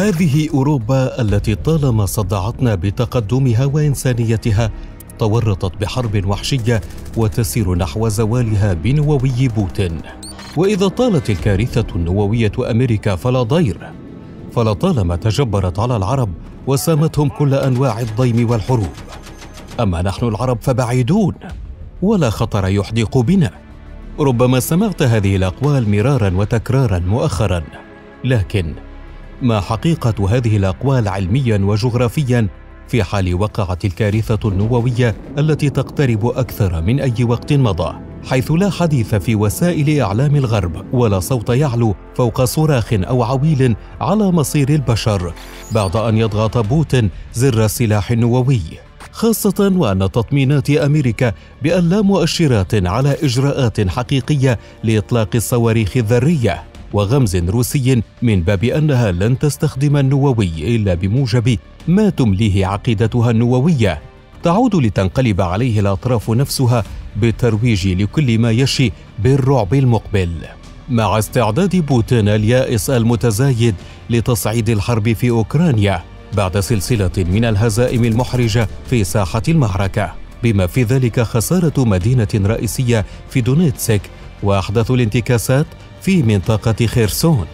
هذه أوروبا التي طالما صدعتنا بتقدمها وإنسانيتها تورطت بحرب وحشية وتسير نحو زوالها بنووي بوتين. وإذا طالت الكارثة النووية أمريكا فلا ضير، فلطالما تجبرت على العرب وسامتهم كل أنواع الضيم والحروب. أما نحن العرب فبعيدون ولا خطر يحدق بنا. ربما سمعت هذه الأقوال مرارا وتكرارا مؤخرا، لكن ما حقيقة هذه الأقوال علميا وجغرافيا في حال وقعت الكارثة النووية التي تقترب أكثر من أي وقت مضى، حيث لا حديث في وسائل إعلام الغرب ولا صوت يعلو فوق صراخ أو عويل على مصير البشر بعد أن يضغط بوتين زر السلاح النووي، خاصة وأن تطمينات أمريكا بأن لا مؤشرات على إجراءات حقيقية لإطلاق الصواريخ الذرية، وغمز روسي من باب أنها لن تستخدم النووي إلا بموجب ما تمليه عقيدتها النووية، تعود لتنقلب عليه الأطراف نفسها بالترويج لكل ما يشي بالرعب المقبل، مع استعداد بوتين اليائس المتزايد لتصعيد الحرب في أوكرانيا بعد سلسلة من الهزائم المحرجة في ساحة المعركة، بما في ذلك خسارة مدينة رئيسية في دونيتسك وأحدث الانتكاسات في منطقة خيرسون.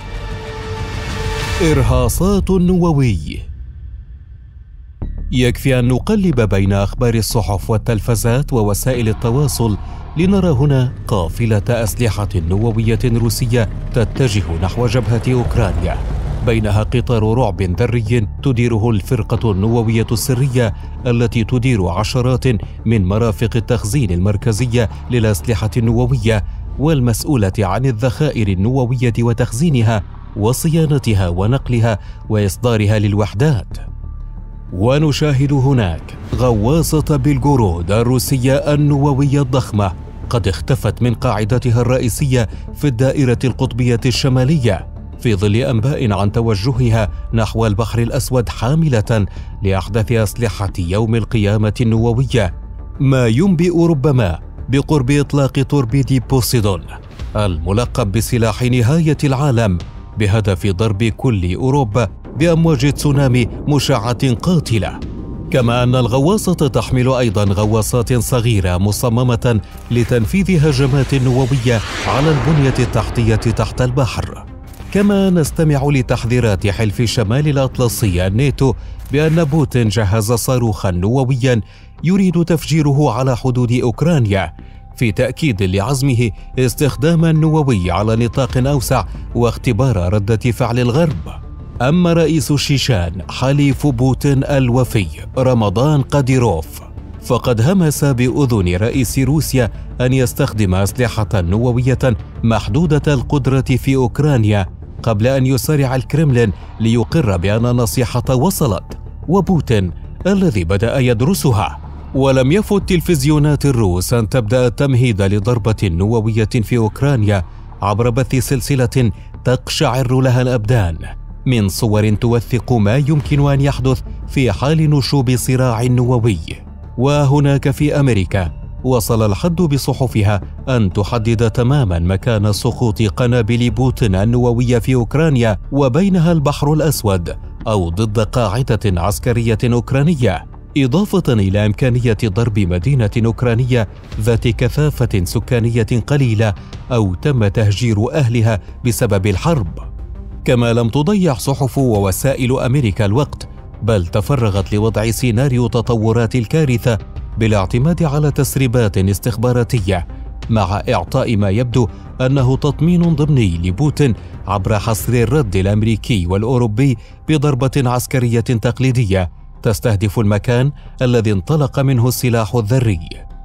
إرهاصات النووي. يكفي أن نقلب بين أخبار الصحف والتلفزات ووسائل التواصل لنرى هنا قافلة أسلحة نووية روسية تتجه نحو جبهة أوكرانيا، بينها قطار رعب ذري تديره الفرقة النووية السرية التي تدير عشرات من مرافق التخزين المركزية للأسلحة النووية والمسؤولة عن الذخائر النووية وتخزينها وصيانتها ونقلها وإصدارها للوحدات. ونشاهد هناك غواصة بلغورود الروسية النووية الضخمة قد اختفت من قاعدتها الرئيسية في الدائرة القطبية الشمالية في ظل أنباء عن توجهها نحو البحر الأسود حاملة لأحدث أسلحة يوم القيامة النووية، ما ينبئ ربما بقرب إطلاق توربيد بوسيدون الملقب بسلاح نهاية العالم بهدف ضرب كل أوروبا بأمواج تسونامي مشعة قاتلة. كما أن الغواصة تحمل أيضا غواصات صغيرة مصممة لتنفيذ هجمات نووية على البنية التحتية تحت البحر. كما نستمع لتحذيرات حلف شمال الأطلسي الناتو بأن بوتين جهز صاروخا نوويا يريد تفجيره على حدود أوكرانيا، في تأكيد لعزمه استخدام النووي على نطاق أوسع واختبار ردة فعل الغرب. أما رئيس الشيشان حليف بوتين الوفي رمضان قاديروف فقد همس بأذن رئيس روسيا أن يستخدم أسلحة نووية محدودة القدرة في أوكرانيا قبل أن يسارع الكرملين ليقر بأن النصيحة وصلت، وبوتين الذي بدأ يدرسها. ولم يفت تلفزيونات الروس أن تبدأ التمهيد لضربة نووية في أوكرانيا عبر بث سلسلة تقشعر لها الأبدان من صور توثق ما يمكن أن يحدث في حال نشوب صراع نووي. وهناك في أمريكا وصل الحد بصحفها أن تحدد تماما مكان سقوط قنابل بوتين النووية في أوكرانيا وبينها البحر الأسود أو ضد قاعدة عسكرية أوكرانية، إضافة إلى إمكانية ضرب مدينة أوكرانية ذات كثافة سكانية قليلة أو تم تهجير أهلها بسبب الحرب. كما لم تضيع صحف ووسائل أمريكا الوقت، بل تفرغت لوضع سيناريو تطورات الكارثة بالاعتماد على تسريبات استخباراتية، مع إعطاء ما يبدو أنه تطمين ضمني لبوتين عبر حصر الرد الأمريكي والأوروبي بضربة عسكرية تقليدية تستهدف المكان الذي انطلق منه السلاح الذري،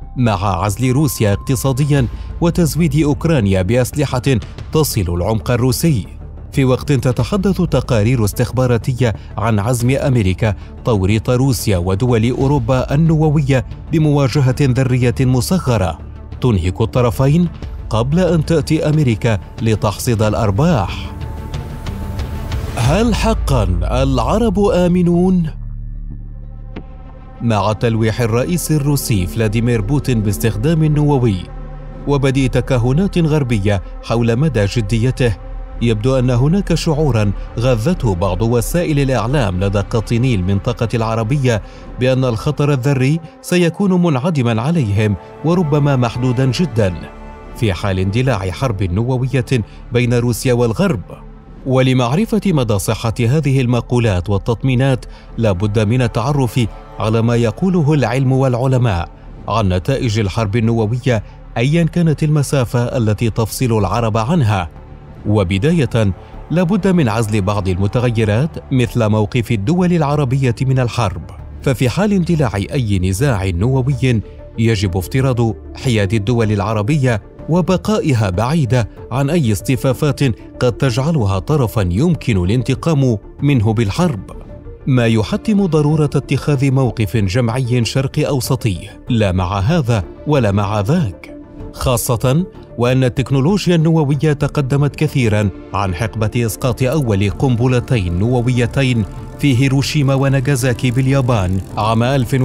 مع عزل روسيا اقتصاديا وتزويد أوكرانيا بأسلحة تصل العمق الروسي، في وقت تتحدث تقارير استخباراتية عن عزم أمريكا توريط روسيا ودول أوروبا النووية بمواجهة ذرية مصغرة تنهك الطرفين قبل أن تأتي أمريكا لتحصد الأرباح. هل حقا العرب آمنون؟ مع تلويح الرئيس الروسي فلاديمير بوتين باستخدام النووي وبدء تكهنات غربية حول مدى جديته، يبدو أن هناك شعوراً غذته بعض وسائل الإعلام لدى قاطني المنطقة العربية بأن الخطر الذري سيكون منعدماً عليهم وربما محدوداً جداً في حال اندلاع حرب نووية بين روسيا والغرب. ولمعرفة مدى صحة هذه المقولات والتطمينات لا بد من التعرف على ما يقوله العلم والعلماء عن نتائج الحرب النووية أيا كانت المسافة التي تفصل العرب عنها. وبداية لا بد من عزل بعض المتغيرات مثل موقف الدول العربية من الحرب، ففي حال اندلاع أي نزاع نووي يجب افتراض حياد الدول العربية وبقائها بعيدة عن أي اصطفافات قد تجعلها طرفا يمكن الانتقام منه بالحرب، ما يحتم ضرورة اتخاذ موقف جمعي شرقي أوسطي لا مع هذا ولا مع ذاك، خاصة وأن التكنولوجيا النووية تقدمت كثيرا عن حقبة إسقاط أول قنبلتين نوويتين في هيروشيما وناغازاكي باليابان عام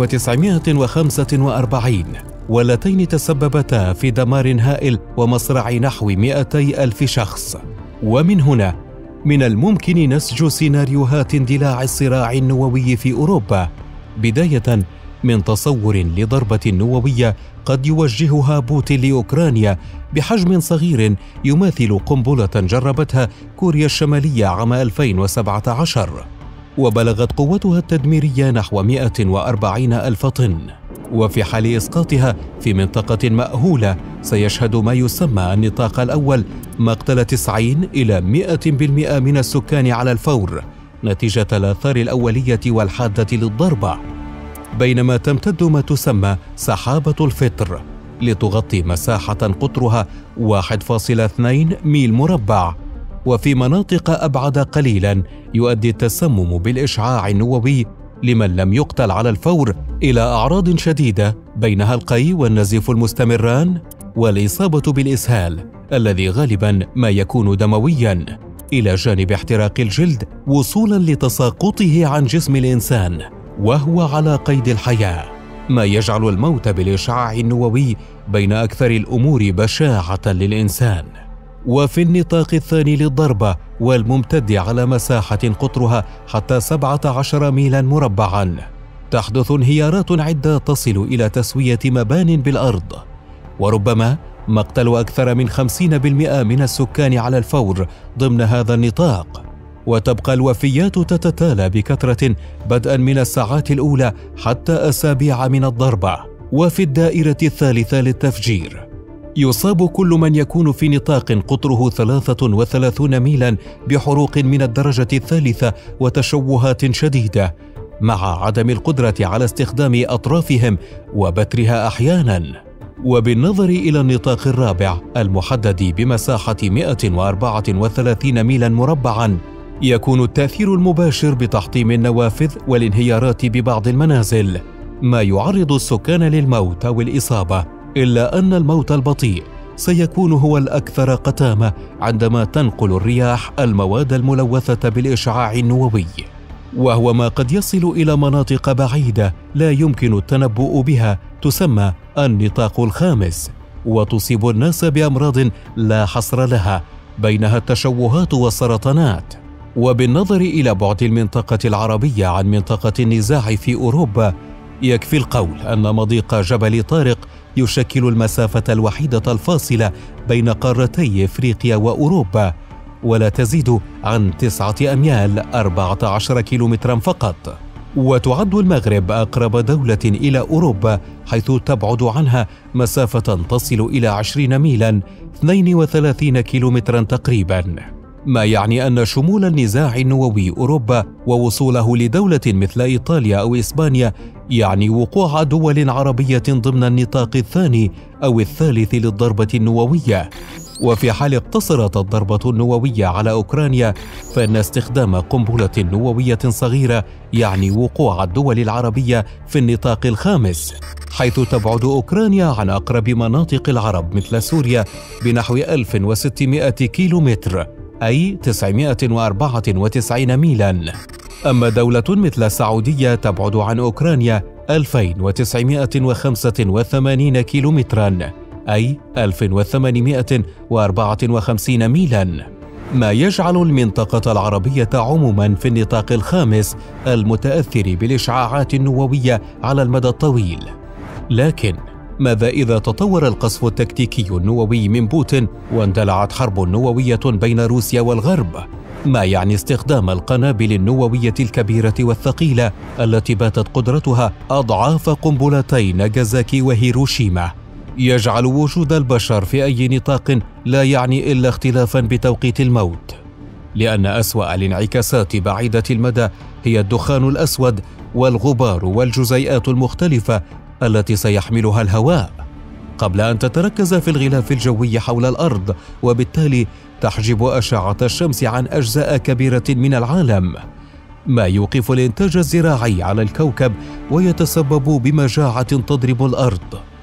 1945، واللتين تسببتا في دمار هائل ومصرع نحو 200,000 شخص. ومن هنا من الممكن نسج سيناريوهات اندلاع الصراع النووي في أوروبا، بداية من تصور لضربة نووية قد يوجهها بوتين لأوكرانيا بحجم صغير يماثل قنبلة جربتها كوريا الشمالية عام 2017 وبلغت قوتها التدميرية نحو 140,000 طن. وفي حال إسقاطها في منطقة مأهولة سيشهد ما يسمى النطاق الأول مقتل 90 إلى 100% من السكان على الفور نتيجة الآثار الأولية والحادة للضربة، بينما تمتد ما تسمى سحابة الفطر لتغطي مساحة قطرها 1.2 ميل مربع، وفي مناطق أبعد قليلا يؤدي التسمم بالإشعاع النووي لمن لم يقتل على الفور إلى أعراض شديدة بينها القي والنزيف المستمران والإصابة بالإسهال الذي غالبا ما يكون دمويا، إلى جانب احتراق الجلد وصولا لتساقطه عن جسم الإنسان وهو على قيد الحياة، ما يجعل الموت بالإشعاع النووي بين أكثر الأمور بشاعة للإنسان. وفي النطاق الثاني للضربة والممتد على مساحة قطرها حتى 17 ميلا مربعا تحدث انهيارات عدة تصل إلى تسوية مبان بالأرض، وربما مقتل أكثر من 50% من السكان على الفور ضمن هذا النطاق، وتبقى الوفيات تتتالى بكثرة بدءا من الساعات الأولى حتى أسابيع من الضربة. وفي الدائرة الثالثة للتفجير يصاب كل من يكون في نطاق قطره 33 ميلا بحروق من الدرجة الثالثة وتشوهات شديدة، مع عدم القدرة على استخدام أطرافهم وبترها أحيانا. وبالنظر إلى النطاق الرابع المحدد بمساحة 134 ميلا مربعا يكون التأثير المباشر بتحطيم النوافذ والانهيارات ببعض المنازل، ما يعرض السكان للموت أو الإصابة، إلا أن الموت البطيء سيكون هو الأكثر قتامة عندما تنقل الرياح المواد الملوثة بالإشعاع النووي، وهو ما قد يصل إلى مناطق بعيدة لا يمكن التنبؤ بها تسمى النطاق الخامس، وتصيب الناس بأمراض لا حصر لها بينها التشوهات والسرطانات. وبالنظر إلى بعد المنطقة العربية عن منطقة النزاع في أوروبا يكفي القول أن مضيق جبل طارق يشكل المسافة الوحيدة الفاصلة بين قارتي إفريقيا وأوروبا، ولا تزيد عن 9 أميال 14 كيلومترا فقط. وتعد المغرب أقرب دولة إلى أوروبا حيث تبعد عنها مسافة تصل إلى 20 ميلا 32 كيلومترا تقريبا، ما يعني أن شمول النزاع النووي أوروبا ووصوله لدولة مثل إيطاليا أو إسبانيا يعني وقوع دول عربية ضمن النطاق الثاني أو الثالث للضربة النووية. وفي حال اقتصرت الضربة النووية على أوكرانيا فإن استخدام قنبلة نووية صغيرة يعني وقوع الدول العربية في النطاق الخامس، حيث تبعد أوكرانيا عن أقرب مناطق العرب مثل سوريا بنحو 1600 كيلومتر أي 994 ميلا. أما دولة مثل السعودية تبعد عن أوكرانيا 2985 كيلومترا أي 1854 ميلا. ما يجعل المنطقة العربية عموما في النطاق الخامس المتأثر بالإشعاعات النووية على المدى الطويل. لكن ماذا إذا تطور القصف التكتيكي النووي من بوتين واندلعت حرب نووية بين روسيا والغرب؟ ما يعني استخدام القنابل النووية الكبيرة والثقيلة التي باتت قدرتها أضعاف قنبلتي ناغازاكي وهيروشيما، يجعل وجود البشر في أي نطاق لا يعني إلا اختلافا بتوقيت الموت، لأن أسوأ الانعكاسات بعيدة المدى هي الدخان الأسود والغبار والجزيئات المختلفة التي سيحملها الهواء قبل أن تتركز في الغلاف الجوي حول الأرض، وبالتالي تحجب أشعة الشمس عن أجزاء كبيرة من العالم، ما يوقف الإنتاج الزراعي على الكوكب ويتسبب بمجاعة تضرب الأرض.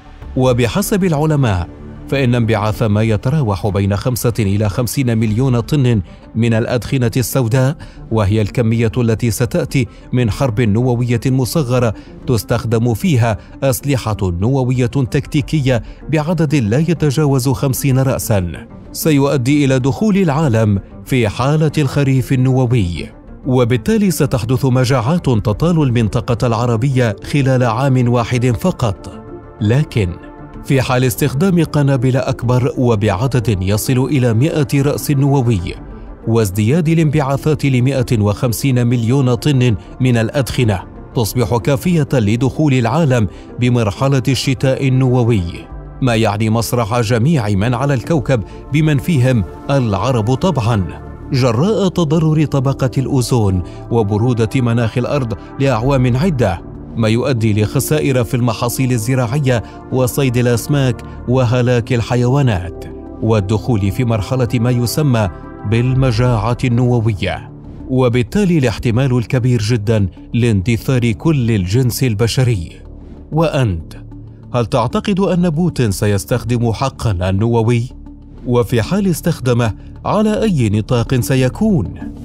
وبحسب العلماء فإن انبعاث ما يتراوح بين 5 إلى 50 مليون طن من الأدخنة السوداء، وهي الكمية التي ستأتي من حرب نووية مصغرة تستخدم فيها أسلحة نووية تكتيكية بعدد لا يتجاوز 50 رأسا، سيؤدي إلى دخول العالم في حالة الخريف النووي، وبالتالي ستحدث مجاعات تطال المنطقة العربية خلال عام واحد فقط. لكن في حال استخدام قنابل أكبر وبعدد يصل إلى 100 رأس نووي وازدياد الانبعاثات ل150 مليون طن من الأدخنة، تصبح كافية لدخول العالم بمرحلة الشتاء النووي، ما يعني مصرع جميع من على الكوكب بمن فيهم العرب طبعا، جراء تضرر طبقة الأوزون وبرودة مناخ الأرض لأعوام عدة، ما يؤدي لخسائر في المحاصيل الزراعية وصيد الأسماك وهلاك الحيوانات، والدخول في مرحلة ما يسمى بالمجاعة النووية، وبالتالي الاحتمال الكبير جدا لاندثار كل الجنس البشري. وأنت، هل تعتقد أن بوتين سيستخدم حقا النووي؟ وفي حال استخدمه على أي نطاق سيكون؟